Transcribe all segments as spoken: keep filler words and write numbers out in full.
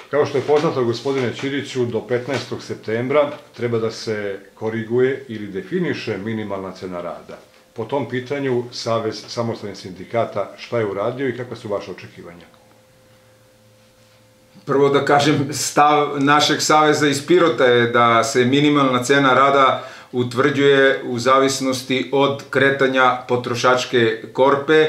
Kao što je poznato, gospodine Ćiriću, do petnaestog septembra treba da se koriguje ili definiše minimalna cena rada. Po tom pitanju Savez samostalnih sindikata šta je uradio i kakva su vaše očekivanja? Prvo da kažem, stav našeg Saveza iz Pirota je da se minimalna cena rada utvrđuje u zavisnosti od kretanja potrošačke korpe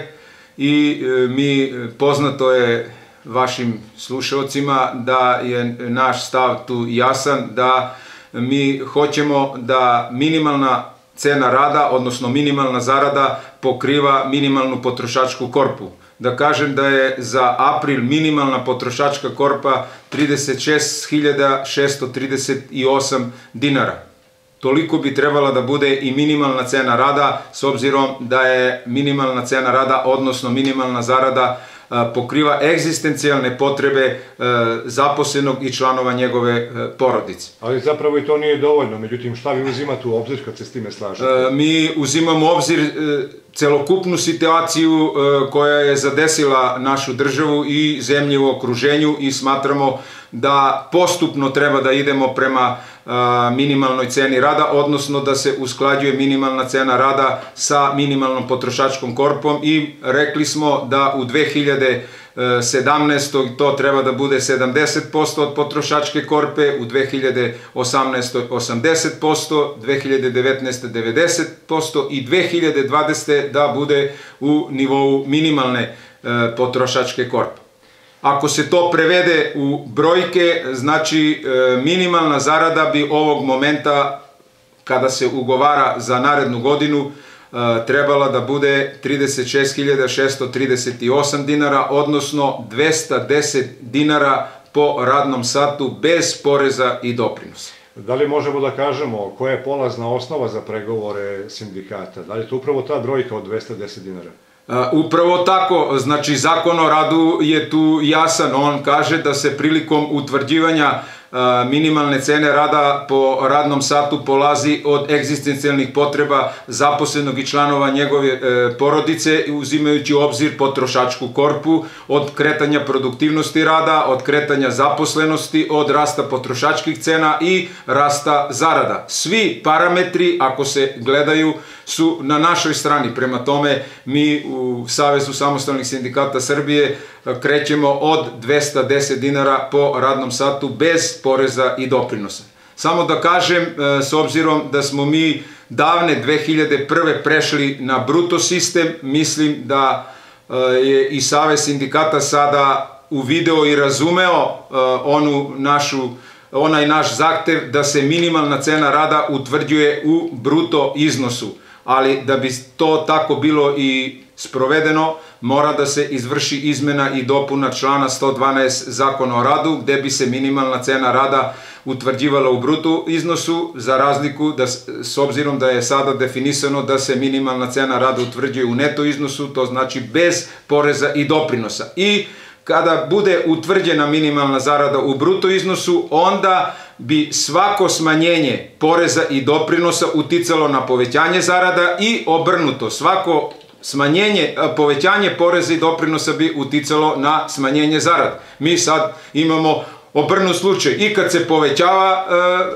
i mi, poznato je vašim slušalcima da je naš stav tu jasan, da mi hoćemo da minimalna cena rada, odnosno minimalna zarada pokriva minimalnu potrošačku korpu. Da kažem da je za april minimalna potrošačka korpa trideset šest hiljada šesto trideset osam dinara. Toliko bi trebala da bude i minimalna cena rada, s obzirom da je minimalna cena rada, odnosno minimalna zarada, pokriva egzistencijalne potrebe zaposlenog i članova njegove porodice. Ali zapravo i to nije dovoljno, međutim šta vi uzimate u obzir kad se s time slažete? Mi uzimamo u obzir celokupnu situaciju koja je zadesila našu državu i zemlje u okruženju i smatramo da postupno treba da idemo prema minimalnoj ceni rada, odnosno da se usklađuje minimalna cena rada sa minimalnom potrošačkom korpom i rekli smo da u dve hiljade sedamnaestoj. to treba da bude sedamdeset posto od potrošačke korpe, u dve hiljade osamnaestoj. osamdeset posto, dve hiljade devetnaestoj. devedeset posto i dve hiljade dvadesete. da bude u nivou minimalne potrošačke korpe. Ako se to prevede u brojke, znači minimalna zarada bi ovog momenta, kada se ugovara za narednu godinu, trebala da bude trideset šest hiljada šesto trideset osam dinara, odnosno dvesta deset dinara po radnom satu bez poreza i doprinosa. Da li možemo da kažemo koja je polazna osnova za pregovore sindikata? Da li je to upravo ta brojka od dvesta deset dinara? Upravo tako, znači Zakon o radu je tu jasan, on kaže da se prilikom utvrđivanja minimalne cene rada po radnom satu polazi od egzistencijalnih potreba zaposlenog i članova njegove porodice, uzimajući u obzir potrošačku korpu, od kretanja produktivnosti rada, od kretanja zaposlenosti, od rasta potrošačkih cena i rasta zarada. Svi parametri, ako se gledaju, su na našoj strani. Prema tome, mi u Savezu samostalnih sindikata Srbije krećemo od dvesta deset dinara po radnom satu bez poreza i doprinosa. Samo da kažem, s obzirom da smo mi davne dve hiljade prve. prešli na bruto sistem, mislim da je i Savez sindikata sada uvideo i razumeo onu našu onaj naš zahtev da se minimalna cena rada utvrđuje u bruto iznosu. Ali da bi to tako bilo i sprovedeno, mora da se izvrši izmena i dopuna člana sto dvanaest Zakona o radu, gde bi se minimalna cena rada utvrđivala u bruto iznosu, za razliku da, s obzirom da je sada definisano da se minimalna cena rada utvrđuje u neto iznosu, to znači bez poreza i doprinosa. I kada bude utvrđena minimalna zarada u bruto iznosu, onda bi svako smanjenje poreza i doprinosa uticalo na povećanje zarada i obrnuto. Svako smanjenje, povećanje poreza i doprinosa bi uticalo na smanjenje zarada. Mi sad imamo obrnut slučaj. I kad se povećava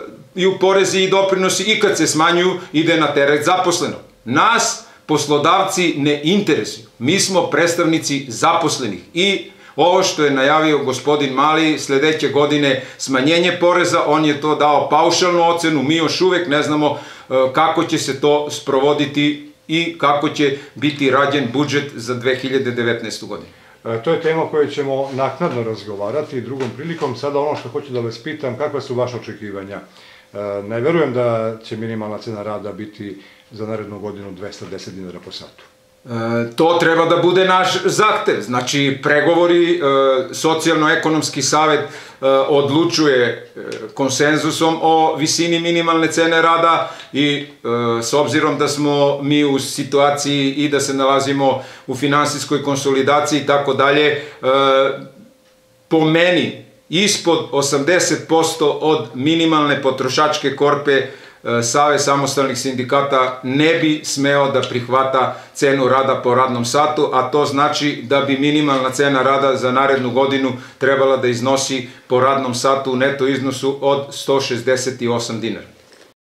i u porezi i doprinosi i kad se smanjuju, ide na teret zaposlenog. Nas poslodavci ne interesuju. Mi smo predstavnici zaposlenih i ovo što je najavio gospodin Mali, sledeće godine smanjenje poreza, on je to dao paušalnu ocenu, mi još uvek ne znamo kako će se to sprovoditi i kako će biti rađen budžet za dve hiljade devetnaestu. godinu. To je tema o kojoj ćemo naknadno razgovarati drugom prilikom. Sada ono što hoću da vas pitam, kakva su vaše očekivanja? Ne verujem da će minimalna cena rada biti za narednu godinu dvesta deset dinara po satu. To treba da bude naš zahtev. Znači, pregovori, socijalno-ekonomski savet odlučuje konsenzusom o visini minimalne cene rada i s obzirom da smo mi u situaciji i da se nalazimo u finansijskoj konsolidaciji i tako dalje, po meni ispod osamdeset posto od minimalne potrošačke korpe Savez samostalnih sindikata ne bi smeo da prihvata cenu rada po radnom satu, a to znači da bi minimalna cena rada za narednu godinu trebala da iznosi po radnom satu u neto iznosu od sto šezdeset osam dinara.